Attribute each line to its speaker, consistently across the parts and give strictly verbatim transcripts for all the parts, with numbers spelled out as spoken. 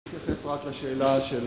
Speaker 1: נתייחס רק לשאלה של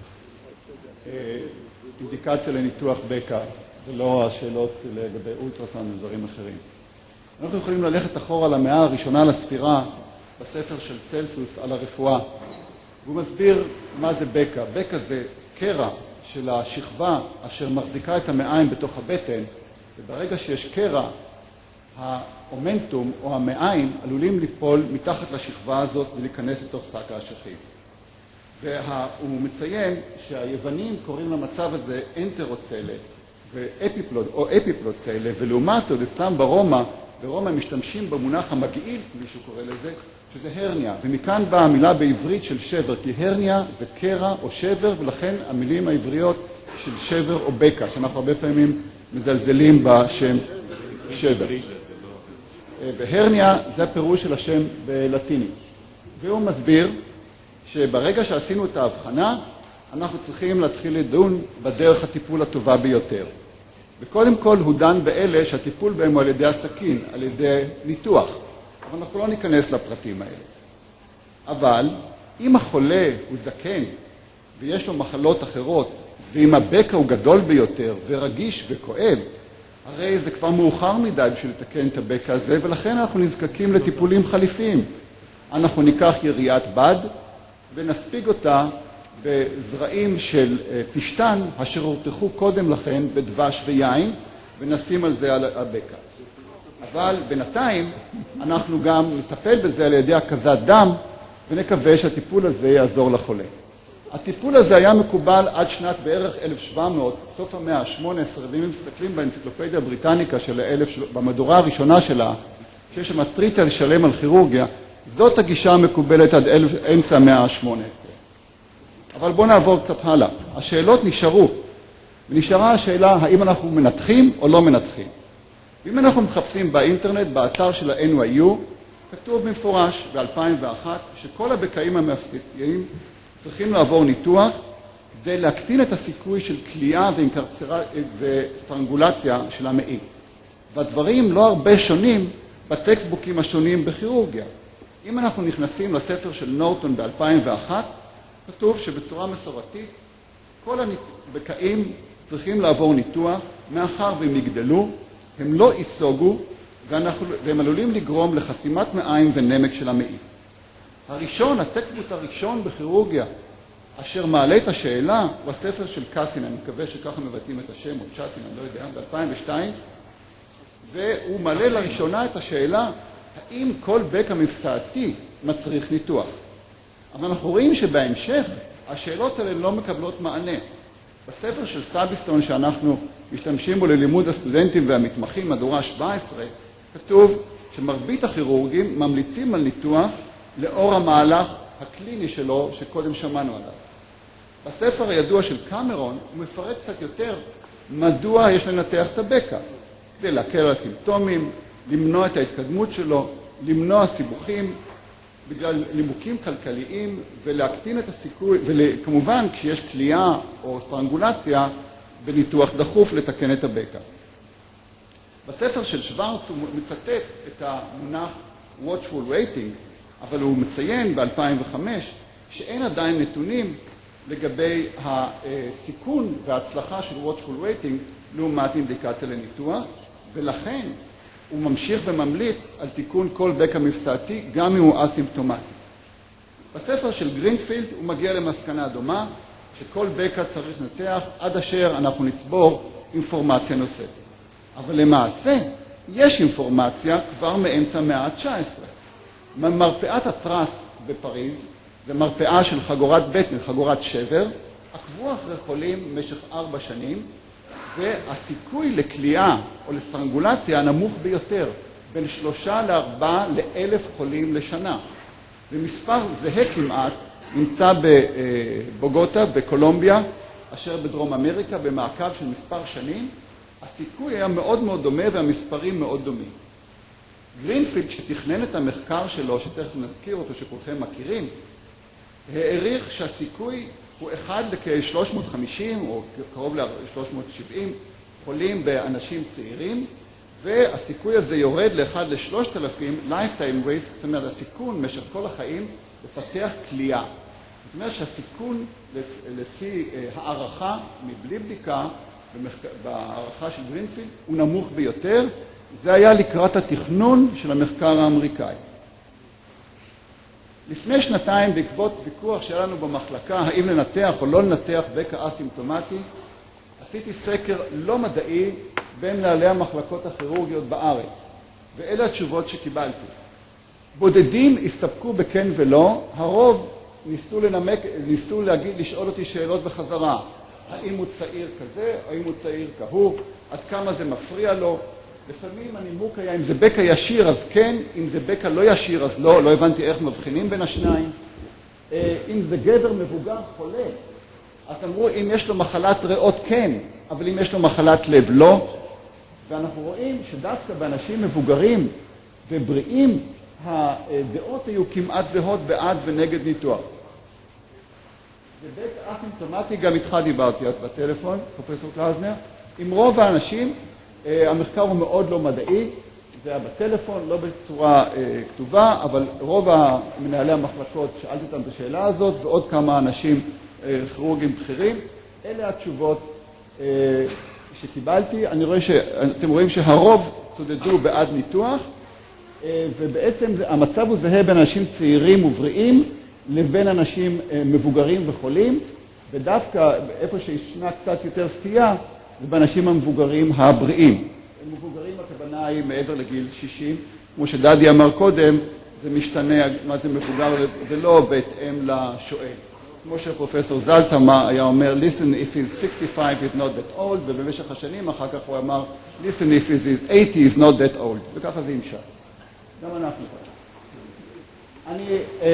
Speaker 1: אינדיקציה לניתוח בקע, ולא השאלות לגבי אולטרסאונד ודברים אחרים. אנחנו יכולים ללכת אחורה למאה הראשונה לספירה בספר של צלסוס על הרפואה, והוא מסביר מה זה בקע. בקע זה קרע של השכבה אשר מחזיקה את המעיים בתוך הבטן, וברגע שיש קרע, האומנטום או המעיים עלולים ליפול מתחת לשכבה הזאת ולהיכנס לתוך שק האשכים. והוא מציין שהיוונים קוראים למצב הזה אנטרוצלה ואפיפלוד, או אפיפלוצלה, ולעומת זאת אצלם ברומא, ברומא הם משתמשים במונח המגעיל, כפי שהוא קורא לזה, שזה הרניה, ומכאן באה המילה בעברית של שבר, כי הרניה זה קרע או שבר, ולכן המילים העבריות של שבר או בקע, שאנחנו הרבה פעמים מזלזלים בשם שבר. והרניה זה הפירוש של השם בלטינית. והוא מסביר שברגע שעשינו את ההבחנה, אנחנו צריכים להתחיל לדון בדרך הטיפול הטובה ביותר. וקודם כל הוא דן באלה שהטיפול בהם הוא על ידי הסכין, על ידי ניתוח. אבל אנחנו לא ניכנס לפרטים האלה. אבל אם החולה הוא זקן ויש לו מחלות אחרות, ואם הבקע הוא גדול ביותר ורגיש וכואב, הרי זה כבר מאוחר מדי בשביל לתקן את הבקע הזה, ולכן אנחנו נזקקים לטיפולים חליפיים. אנחנו ניקח יריית בד ונספיג אותה בזרעים של פשטן, אשר הורתחו קודם לכן בדבש ויין, ונשים על זה על הבקע. אבל בינתיים אנחנו גם נטפל בזה על ידי הקזת דם, ונקווה שהטיפול הזה יעזור לחולה. הטיפול הזה היה מקובל עד שנת בערך אלף שבע מאות, סוף המאה ה-שמונה עשרה, ואם מסתכלים באנציקלופדיה הבריטניקה של האלף, במהדורה הראשונה שלה, שיש שם טריטיה שלם על כירורגיה, זאת הגישה המקובלת עד אמצע המאה ה-שמונה עשרה. אבל בואו נעבור קצת הלאה. השאלות נשארו, ונשארה השאלה האם אנחנו מנתחים או לא מנתחים. ואם אנחנו מחפשים באינטרנט, באתר של ה-אן וואי יו, כתוב במפורש ב-אלפיים ואחת שכל הבקעים המפסידיים צריכים לעבור ניתוח כדי להקטין את הסיכוי של כליאה וסטרנגולציה של המעי. והדברים לא הרבה שונים בטקסטבוקים השונים בכירורגיה. אם אנחנו נכנסים לספר של נורטון ב-אלפיים ואחת, כתוב שבצורה מסורתית כל הבקעים צריכים לעבור ניתוח, מאחר והם יגדלו, הם לא ייסוגו, והם עלולים לגרום לחסימת מעיים ונמק של המעי. הראשון, הטקסטבוק הראשון בכירורגיה, אשר מעלה את השאלה, הוא הספר של קאסין, אני מקווה שככה מבטאים את השם, או צ'אסין, אני לא יודע, ב-אלפיים ושתיים, והוא מעלה לראשונה את השאלה, האם כל בקע מפסעתי מצריך ניתוח? אבל אנחנו רואים שבהמשך השאלות האלה לא מקבלות מענה. בספר של סאביסטון שאנחנו משתמשים בו ללימוד הסטודנטים והמתמחים, מהדורה שבע עשרה, כתוב שמרבית הכירורגים ממליצים על ניתוח לאור המהלך הקליני שלו שקודם שמענו עליו. בספר הידוע של קמרון הוא מפרט קצת יותר מדוע יש לנתח את הבקע, כדי להקל על הסימפטומים, למנוע את ההתקדמות שלו, למנוע סיבוכים בגלל לימוקים כלכליים ולהקטין את הסיכוי, וכמובן כשיש כליאה או סטרנגולציה בניתוח דחוף לתקן את הבקע. בספר של שוורץ הוא מצטט את המונח watchful waiting, אבל הוא מציין ב-אלפיים וחמש שאין עדיין נתונים לגבי הסיכון וההצלחה של watchful waiting לעומת אינדיקציה לניתוח, ולכן הוא ממשיך וממליץ על תיקון כל בקע מפסעתי, גם אם הוא אסימפטומטי. בספר של גרינפילד הוא מגיע למסקנה דומה, שכל בקע צריך לנתח עד אשר אנחנו נצבור אינפורמציה נוספת. אבל למעשה יש אינפורמציה כבר מאמצע המאה ה-תשע עשרה. מרפאת הטרס בפריז, זה מרפאה של חגורת בטן, חגורת שבר, עקבו אחרי חולים במשך ארבע שנים, והסיכוי לכליאה או לסטרנגולציה הנמוך ביותר, בין שלושה לארבעה לאלף חולים לשנה. ומספר זהה כמעט נמצא בבוגוטה, בקולומביה, אשר בדרום אמריקה, במעקב של מספר שנים, הסיכוי היה מאוד מאוד דומה והמספרים מאוד דומים. גרינפילד, שתכנן את המחקר שלו, שתכף נזכיר אותו, שכולכם מכירים, העריך שהסיכוי הוא אחד לכ-שלוש מאות וחמישים או קרוב ל-שלוש מאות ושבעים חולים באנשים צעירים, והסיכוי הזה יורד לאחד לשלושת אלפים lifetime risk, זאת אומרת הסיכון במשך כל החיים לפתח כליאה. זאת אומרת שהסיכון לפי הערכה מבלי בדיקה, בהערכה של גרינפילד, הוא נמוך ביותר. זה היה לקראת התכנון של המחקר האמריקאי. לפני שנתיים, בעקבות ויכוח שהיה לנו במחלקה, האם לנתח או לא לנתח בקע אסימפטומטי, עשיתי סקר לא מדעי בין מנהלי המחלקות הכירורגיות בארץ, ואלה התשובות שקיבלתי. בודדים הסתפקו בכן ולא, הרוב ניסו לנמק, ניסו להגיד, לשאול אותי שאלות בחזרה. האם הוא צעיר כזה, האם הוא צעיר כהוא, עד כמה זה מפריע לו. לפעמים הנימוק היה, אם זה בקע ישיר אז כן, אם זה בקע לא ישיר אז לא, לא הבנתי איך מבחינים בין השניים. אם זה גבר מבוגר חולה, אז אמרו, אם יש לו מחלת ריאות כן, אבל אם יש לו מחלת לב לא. ואנחנו רואים שדווקא באנשים מבוגרים ובריאים, הדעות היו כמעט זהות בעד ונגד ניתוח. ובקע אסימפטומטי, גם איתך דיברתי אז בטלפון, פרופסור קלאוזנר, עם רוב האנשים, המחקר הוא מאוד לא מדעי, זה היה בטלפון, לא בצורה כתובה, אבל רוב מנהלי המחלקות, שאלתי אותם את השאלה הזאת, ועוד כמה אנשים כירורגים בכירים, אלה התשובות שקיבלתי. אני רואה ש... אתם רואים שהרוב צודדו בעד ניתוח, ובעצם המצב הוא זהה בין אנשים צעירים ובריאים לבין אנשים מבוגרים וחולים, ודווקא איפה שישנה קצת יותר סטייה, זה באנשים המבוגרים הבריאים. מבוגרים הכוונה היא מעבר לגיל שישים, כמו שדדי אמר קודם, זה משתנה מה זה מבוגר, זה לא בהתאם לשואל. כמו שפרופסור זלץ היה אומר, listen if he's sixty-five is not that old, ובמשך השנים אחר כך הוא אמר, listen if he's eighty is not that old, וככה זה ימשך. גם אנחנו. אני,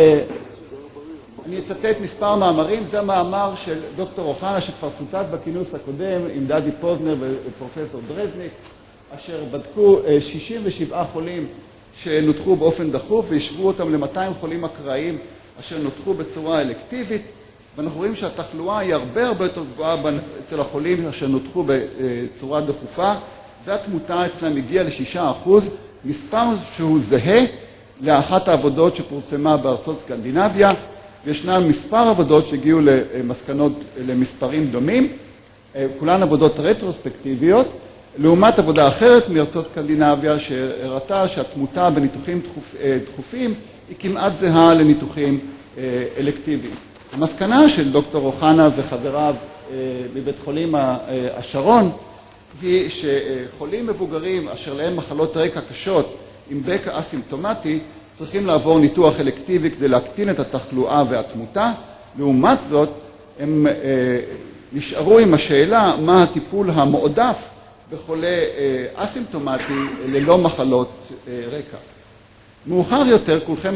Speaker 1: אני אצטט מספר מאמרים, זה מאמר של דוקטור אוחנה שכבר צוטט בכינוס הקודם עם דדי פוזנר ופרופסור דרזניק, אשר בדקו שישים ושבעה חולים שנותחו באופן דחוף והשוו אותם ל-מאתיים חולים אקראיים אשר נותחו בצורה אלקטיבית, ואנחנו רואים שהתחלואה היא הרבה הרבה יותר גבוהה אצל החולים אשר נותחו בצורה דחופה, והתמותה אצלם הגיעה ל-שישה אחוז, מספר שהוא זהה לאחת העבודות שפורסמה בארצות סקנדינביה, וישנן מספר עבודות שהגיעו למסקנות, למספרים דומים, כולן עבודות רטרוספקטיביות, לעומת עבודה אחרת מארצות סקנדינביה שהראתה שהתמותה בניתוחים דחופ, דחופים היא כמעט זהה לניתוחים אלקטיביים. המסקנה של דוקטור אוחנה וחבריו מבית חולים השרון היא שחולים מבוגרים אשר להם מחלות רקע קשות עם בקע אסימפטומטי צריכים לעבור ניתוח אלקטיבי כדי להקטין את התחלואה והתמותה. לעומת זאת, הם נשארו עם השאלה מה הטיפול המועדף בחולה אסימפטומטי ללא מחלות רקע. מאוחר יותר, כולכם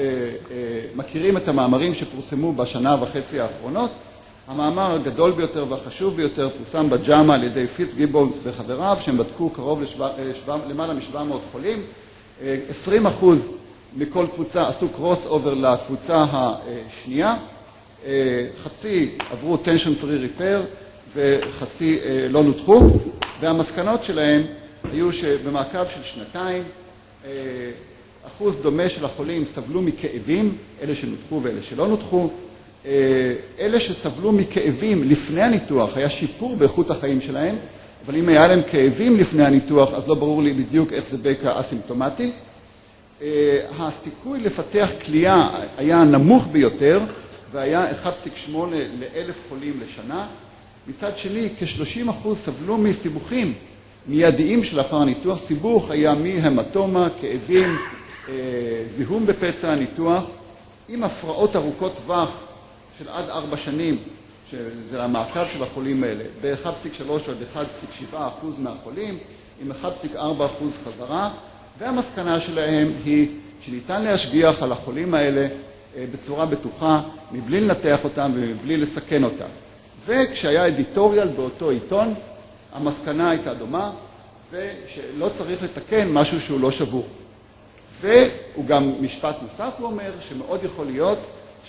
Speaker 1: מכירים את המאמרים שפורסמו בשנה וחצי האחרונות. המאמר הגדול ביותר והחשוב ביותר פורסם בג'אמה על ידי פיץ גיבונס וחבריו, שהם בדקו קרוב למעלה מ-שבע מאות חולים. עשרים אחוז מכל קבוצה עשו קרוס אובר לקבוצה השנייה, חצי עברו tension free repair וחצי לא נותחו, והמסקנות שלהם היו שבמעקב של שנתיים אחוז דומה של החולים סבלו מכאבים, אלה שנותחו ואלה שלא נותחו. אלה שסבלו מכאבים לפני הניתוח היה שיפור באיכות החיים שלהם, אבל אם היה להם כאבים לפני הניתוח אז לא ברור לי בדיוק איך זה בקע אסימפטומטי. הסיכוי לפתח כליה היה נמוך ביותר והיה אחת נקודה שמונה לאלף חולים לשנה. מצד שני, כ-שלושים אחוז סבלו מסיבוכים מיידיים שלאחר הניתוח. סיבוך היה מהמטומה, כאבים, זיהום בפצע הניתוח, עם הפרעות ארוכות טווח של עד ארבע שנים, שזה המעקב של החולים האלה, ב-אחת נקודה שלוש עד אחת נקודה שבע אחוז מהחולים, עם אחת נקודה ארבע אחוז חזרה, והמסקנה שלהם היא שניתן להשגיח על החולים האלה בצורה בטוחה, מבלי לנתח אותם ומבלי לסכן אותם. וכשהיה אדיטוריאל באותו עיתון, המסקנה הייתה דומה, ושלא צריך לתקן משהו שהוא לא שבור. והוא גם משפט נוסף, הוא אומר, שמאוד יכול להיות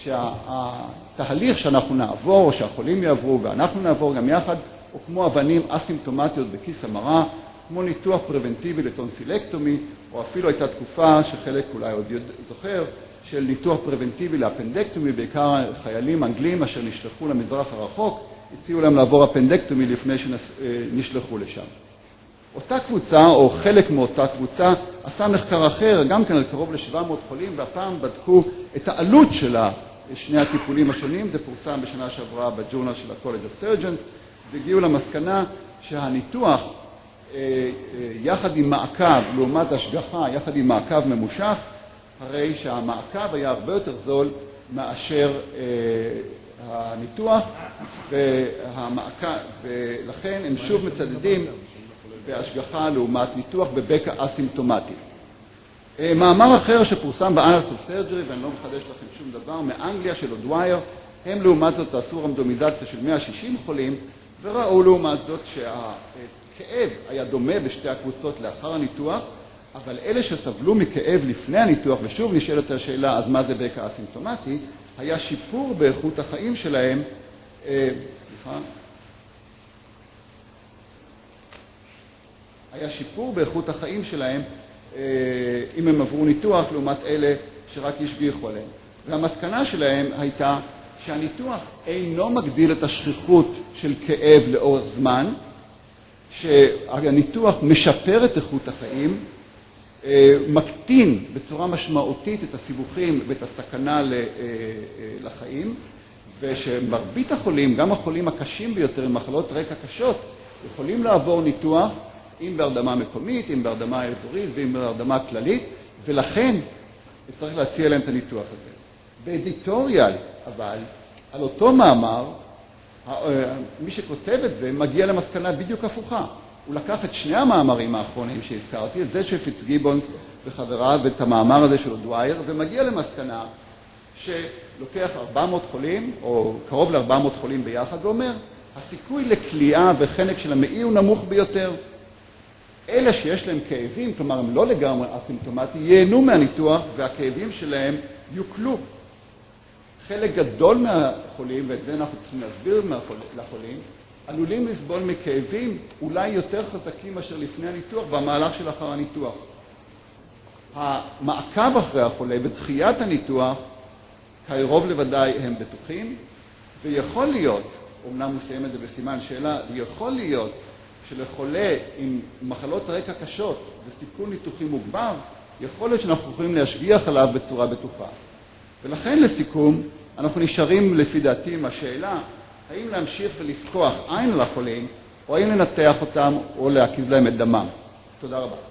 Speaker 1: שהתהליך שאנחנו נעבור, או שהחולים יעברו, ואנחנו נעבור גם יחד, הוא כמו אבנים אסימפטומטיות בכיס המרה, כמו ניתוח פרבנטיבי לטונסילקטומי, או אפילו הייתה תקופה שחלק אולי עוד זוכר, של ניתוח פרבנטיבי לאפנדקטומי, בעיקר חיילים אנגלים אשר נשלחו למזרח הרחוק, הציעו להם לעבור אפנדקטומי לפני שנשלחו לשם. אותה קבוצה, או חלק מאותה קבוצה, עשה מחקר אחר, גם כן על קרוב ל-שבע מאות חולים, והפעם בדקו את העלות של שני הטיפולים השונים. זה פורסם בשנה שעברה בג'ורנל של ה-College of Surgeons, והגיעו למסקנה שהניתוח, יחד עם מעקב, לעומת השגחה, יחד עם מעקב ממושך, הרי שהמעקב היה הרבה יותר זול מאשר הניתוח, והמעקב, ולכן הם שוב מצדדים בהשגחה לעומת ניתוח בבקע אסימפטומטי. מאמר אחר שפורסם ב-Annals of Surgery, ואני לא מחדש לכם שום דבר, מאנגליה של אודווייר, הם לעומת זאת עשו רנדומיזציה של מאה ושישים חולים, וראו לעומת זאת שהכאב היה דומה בשתי הקבוצות לאחר הניתוח, אבל אלה שסבלו מכאב לפני הניתוח, ושוב נשאלת השאלה, אז מה זה בקע אסימפטומטי, היה שיפור באיכות החיים שלהם, אה, סליחה, היה שיפור באיכות החיים שלהם אה, אם הם עברו ניתוח לעומת אלה שרק השגיחו עליהם. והמסקנה שלהם הייתה שהניתוח אינו מגדיל את השכיחות של כאב לאורך זמן, שהניתוח משפר את איכות החיים, מקטין בצורה משמעותית את הסיבוכים ואת הסכנה לחיים, ושמרבית החולים, גם החולים הקשים ביותר עם מחלות רקע קשות, יכולים לעבור ניתוח אם בהרדמה מקומית, אם בהרדמה אזורית ואם בהרדמה כללית, ולכן צריך להציע להם את הניתוח הזה. באדיטוריאל, אבל, על אותו מאמר, מי שכותב את זה מגיע למסקנה בדיוק הפוכה. הוא לקח את שני המאמרים האחרונים שהזכרתי, את זה של פיטסגיבונס וחבריו ואת המאמר הזה של אודווייר, ומגיע למסקנה שלוקח ארבע מאות חולים, או קרוב ל-ארבע מאות חולים ביחד, ואומר, הסיכוי לקליעה וחנק של המעי הוא נמוך ביותר. אלה שיש להם כאבים, כלומר הם לא לגמרי אסימפטומטיים, ייהנו מהניתוח והכאבים שלהם יוקלו. חלק גדול מהחולים, ואת זה אנחנו צריכים להסביר לחולים, עלולים לסבול מכאבים אולי יותר חזקים מאשר לפני הניתוח במהלך של אחר הניתוח. המעקב אחרי החולה ודחיית הניתוח, קרוב לוודאי הם בטוחים, ויכול להיות, אומנם הוא סיים את זה בסימן שאלה, יכול להיות שלחולה עם מחלות רקע קשות וסיכון ניתוחי מוגבר, יכול להיות שאנחנו יכולים להשגיח עליו בצורה בטוחה. ולכן לסיכום, אנחנו נשארים לפי דעתי עם השאלה, האם להמשיך ולפקוח עין על החולים, או האם לנתח אותם או להקיז להם את דמם. תודה רבה.